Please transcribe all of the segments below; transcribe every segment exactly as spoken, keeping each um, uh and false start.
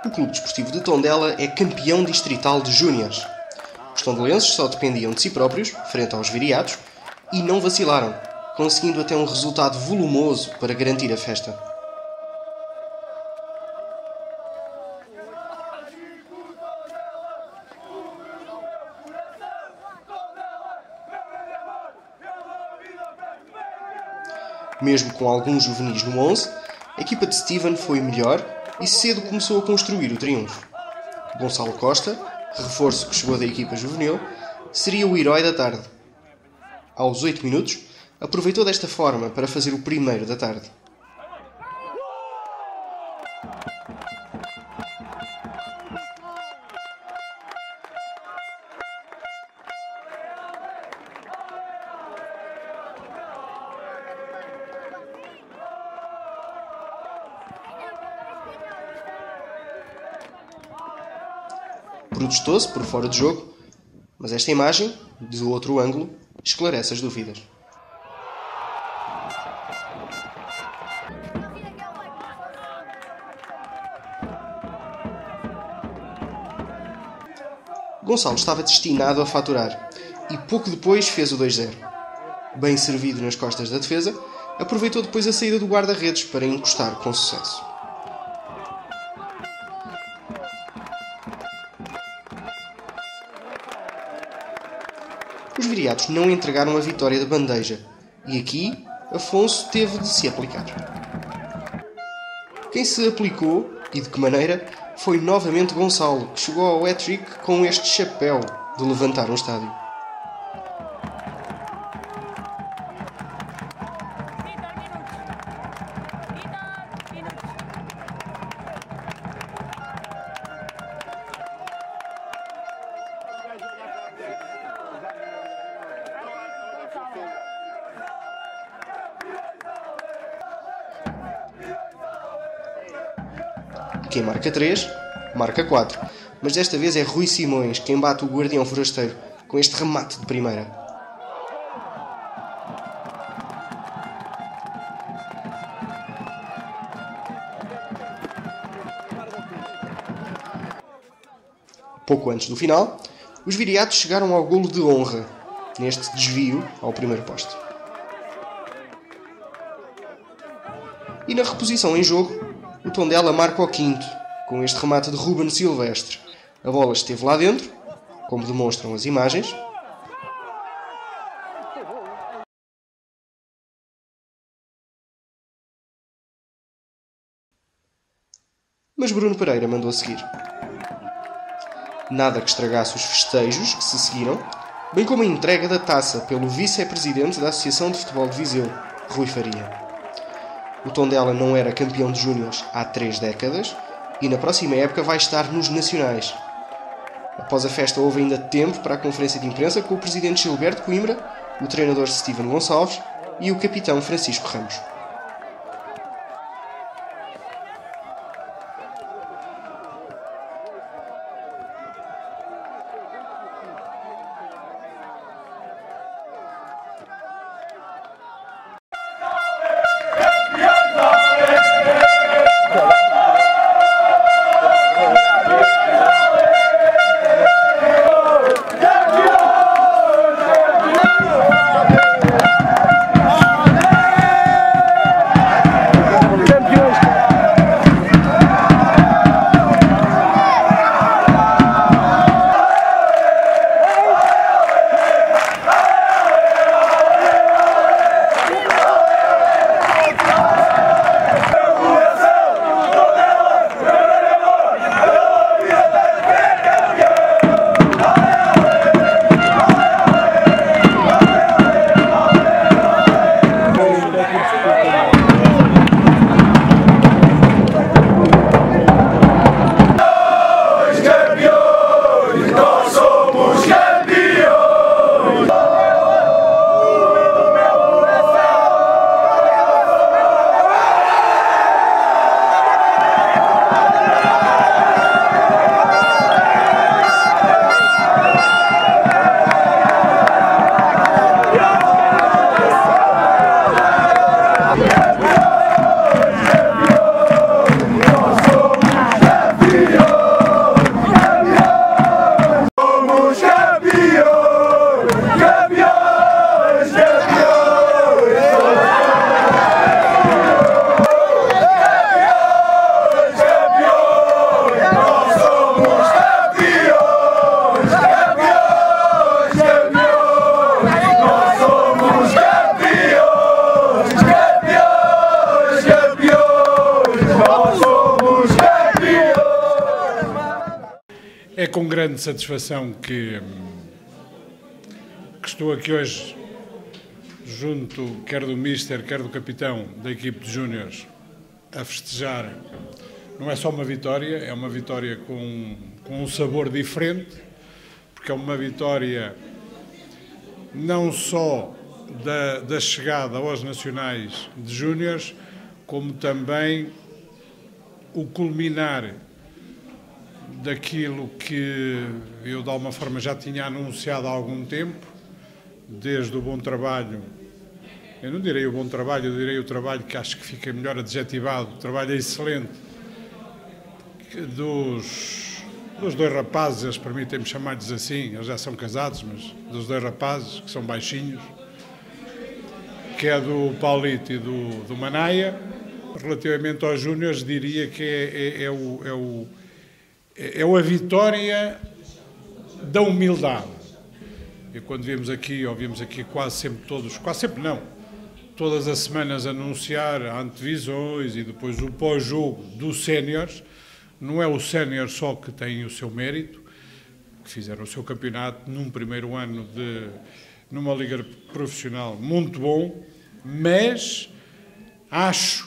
O Clube Desportivo de Tondela é campeão distrital de júniores. Os tondelenses só dependiam de si próprios, frente aos viriatos, e não vacilaram, conseguindo até um resultado volumoso para garantir a festa. Mesmo com alguns juvenis no onze, a equipa de Steven foi melhor e cedo começou a construir o triunfo. Gonçalo Costa, reforço que chegou da equipa juvenil, seria o herói da tarde. Aos oito minutos, aproveitou desta forma para fazer o primeiro da tarde. Protestou-se por fora de jogo, mas esta imagem, de outro ângulo, esclarece as dúvidas. Gonçalo estava destinado a faturar e pouco depois fez o dois zero. Bem servido nas costas da defesa, aproveitou depois a saída do guarda-redes para encostar com sucesso. Os viriatos não entregaram a vitória de bandeja e aqui Afonso teve de se aplicar. Quem se aplicou, e de que maneira, foi novamente Gonçalo, que chegou ao hat-trick com este chapéu de levantar um estádio. Quem marca três, marca quatro. Mas desta vez é Rui Simões quem bate o guardião forasteiro com este remate de primeira. Pouco antes do final, os viriatos chegaram ao golo de honra, neste desvio ao primeiro poste. E na reposição em jogo, o Tondela marca o quinto, com este remate de Ruben Silvestre. A bola esteve lá dentro, como demonstram as imagens. Mas Bruno Pereira mandou seguir. Nada que estragasse os festejos que se seguiram, bem como a entrega da taça pelo vice-presidente da Associação de Futebol de Viseu, Rui Faria. O Tondela não era campeão de júniores há três décadas e na próxima época vai estar nos nacionais. Após a festa houve ainda tempo para a conferência de imprensa com o presidente Gilberto Coimbra, o treinador Steven Gonçalves e o capitão Francisco Ramos. É com grande satisfação que, que estou aqui hoje, junto quer do Míster, quer do capitão da equipe de júniores, a festejar. Não é só uma vitória, é uma vitória com, com um sabor diferente, porque é uma vitória não só da, da chegada aos nacionais de júniores, como também o culminar daquilo que eu, de alguma forma, já tinha anunciado há algum tempo, desde o bom trabalho, eu não direi o bom trabalho, eu direi o trabalho que acho que fica melhor adjetivado, o trabalho excelente dos, dos dois rapazes, eles permitem-me chamar-lhes assim, eles já são casados, mas dos dois rapazes, que são baixinhos, que é do Paulito e do, do Manaia. Relativamente aos júniores, diria que é, é, é o... É o É a vitória da humildade. E quando viemos aqui, ou viemos aqui quase sempre todos, quase sempre não, todas as semanas anunciar antevisões e depois o pós-jogo dos séniores, não é o sénior só que tem o seu mérito, que fizeram o seu campeonato num primeiro ano de numa liga profissional muito bom, mas acho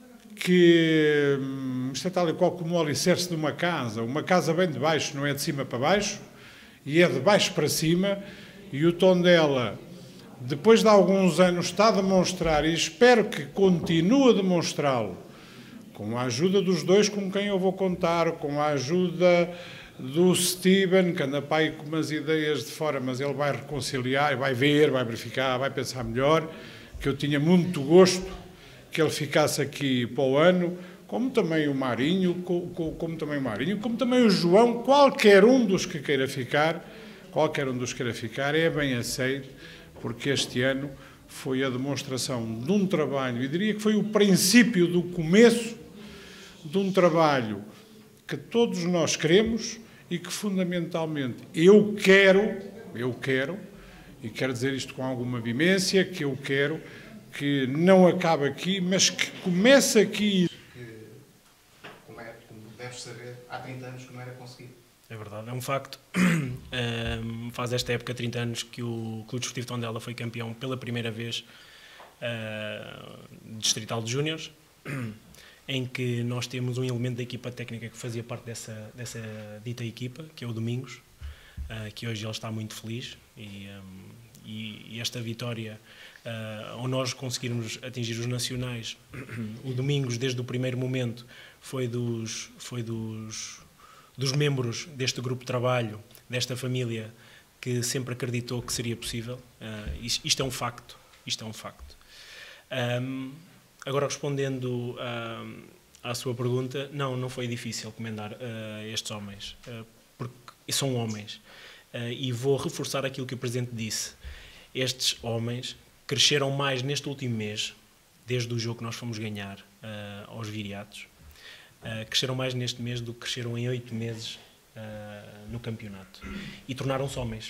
que isto é tal e qual como o alicerce de uma casa. Uma casa vem de baixo, não é de cima para baixo, e é de baixo para cima, e o Tondela, depois de alguns anos, está a demonstrar, e espero que continue a demonstrá-lo, com a ajuda dos dois com quem eu vou contar, com a ajuda do Steven, que anda para aí com umas ideias de fora, mas ele vai reconciliar, vai ver, vai verificar, vai pensar melhor, que eu tinha muito gosto que ele ficasse aqui para o ano, como também o Marinho, como, como também o Marinho, como também o João, qualquer um dos que queira ficar, qualquer um dos que queira ficar, é bem aceito, porque este ano foi a demonstração de um trabalho, e diria que foi o princípio do começo de um trabalho que todos nós queremos e que fundamentalmente eu quero, eu quero, e quero dizer isto com alguma vimência, que eu quero que não acaba aqui, mas que começa aqui. Que, como, é, como deves saber, há trinta anos que não era conseguido. É verdade, é um facto. Um, faz esta época trinta anos que o Clube Desportivo Tondela foi campeão pela primeira vez uh, distrital de júniores, em que nós temos um elemento da equipa técnica que fazia parte dessa, dessa dita equipa, que é o Domingos, uh, que hoje ele está muito feliz e, um, e, e esta vitória, uh, ao nós conseguirmos atingir os nacionais, o Domingos desde o primeiro momento foi dos, foi dos, dos membros deste grupo de trabalho, desta família, que sempre acreditou que seria possível. Uh, isto, isto é um facto, isto é um facto. Um, Agora, respondendo uh, à sua pergunta, não, não foi difícil comendar uh, estes homens, uh, porque são homens. Uh, e vou reforçar aquilo que o Presidente disse. Estes homens cresceram mais neste último mês, desde o jogo que nós fomos ganhar uh, aos Viriatos, uh, cresceram mais neste mês do que cresceram em oito meses uh, no campeonato. E tornaram-se homens.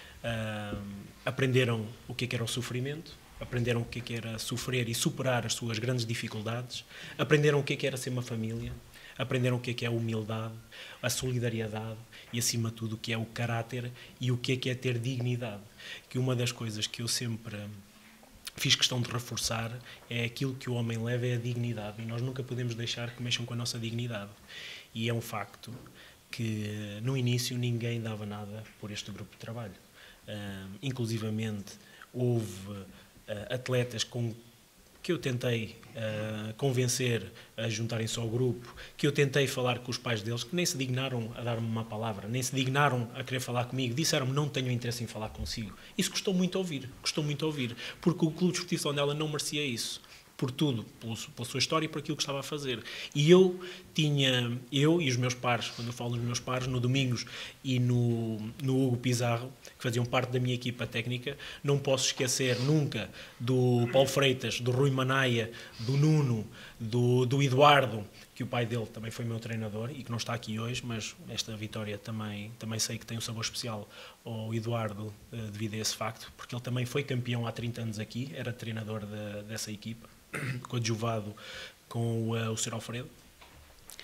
Uh, aprenderam o que é que era o sofrimento, aprenderam o que é que era sofrer e superar as suas grandes dificuldades, aprenderam o que é que era ser uma família, aprenderam o que é que é a humildade, a solidariedade e, acima de tudo, o que é o caráter e o que é que é ter dignidade. Que uma das coisas que eu sempre fiz questão de reforçar é aquilo que o homem leva é a dignidade, e nós nunca podemos deixar que mexam com a nossa dignidade. E é um facto que, no início, ninguém dava nada por este grupo de trabalho. Uh, inclusivamente, houve Uh, atletas com que eu tentei uh, convencer a juntarem-se ao grupo, que eu tentei falar com os pais deles, que nem se dignaram a dar-me uma palavra, nem se dignaram a querer falar comigo, disseram-me não tenho interesse em falar consigo. Isso custou muito a ouvir, custou muito a ouvir, porque o Clube Desportivo Tondela não merecia isso, por tudo, pela sua história e por aquilo que estava a fazer. E eu tinha, eu e os meus pares, quando eu falo dos meus pares, no Domingos e no, no Hugo Pizarro, que faziam parte da minha equipa técnica, não posso esquecer nunca do Paulo Freitas, do Rui Manaia, do Nuno, do, do Eduardo, que o pai dele também foi meu treinador e que não está aqui hoje, mas esta vitória também, também sei que tem um sabor especial ao Eduardo devido a esse facto, porque ele também foi campeão há trinta anos aqui, era treinador de, dessa equipa, coadjuvado com o, uh, o senhor Alfredo.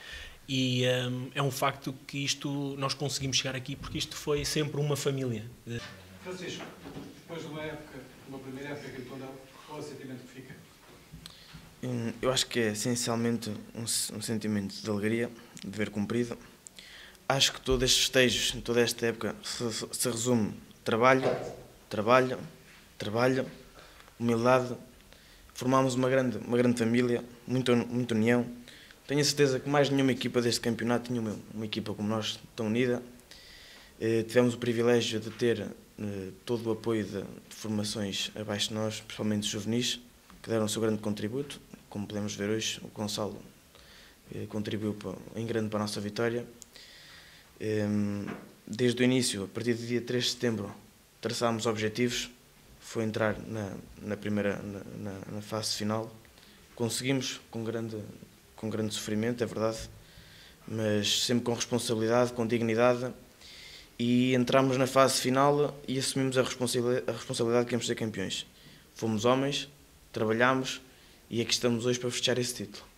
E um, é um facto que isto, nós conseguimos chegar aqui porque isto foi sempre uma família. Francisco, depois de uma época, uma primeira época aqui em Tondela, qual é o sentimento que fica? Eu acho que é essencialmente um, um sentimento de alegria, de dever cumprido. Acho que todos estes festejos, toda esta época, se, se resume trabalho, trabalho, trabalho, humildade. Formámos uma grande, uma grande família, muita, muita união. Tenho a certeza que mais nenhuma equipa deste campeonato tinha uma, uma equipa como nós, tão unida. Eh, tivemos o privilégio de ter eh, todo o apoio de, de formações abaixo de nós, principalmente os juvenis, que deram o seu grande contributo. Como podemos ver hoje, o Gonçalo eh, contribuiu para, em grande para a nossa vitória. Eh, desde o início, a partir do dia três de setembro, traçámos objetivos. Foi entrar na, na primeira na, na, na fase final. Conseguimos com grande, com grande sofrimento, é verdade, mas sempre com responsabilidade, com dignidade, e entramos na fase final e assumimos a responsabilidade, a responsabilidade que íamos ser campeões. Fomos homens, trabalhámos e aqui estamos hoje para festejar esse título.